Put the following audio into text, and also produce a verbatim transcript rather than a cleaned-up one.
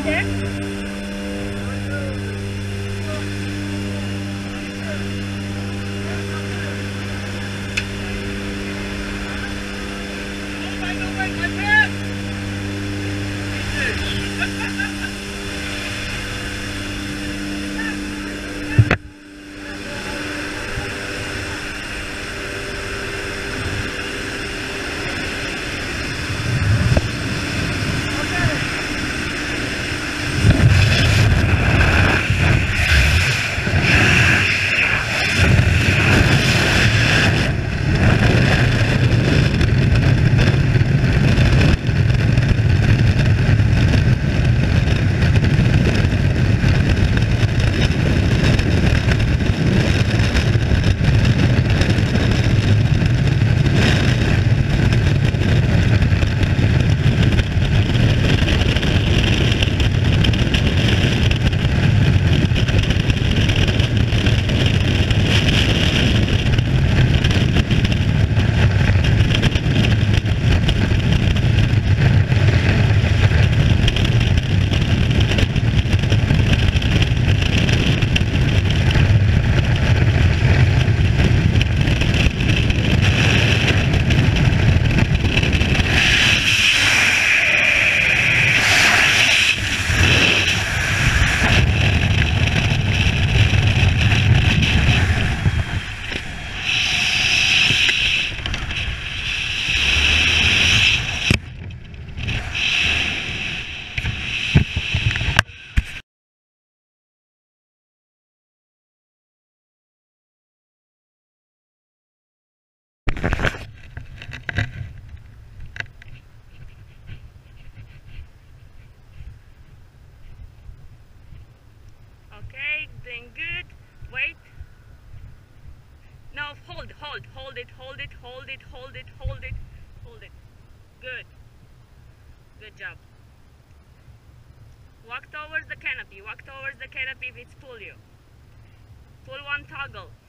Okay, doing good. Wait. No, hold, hold, hold it, hold it, hold it, hold it, hold it, hold it. Good. Good job. Walk towards the canopy. Walk towards the canopy if it's pull you. Pull one toggle.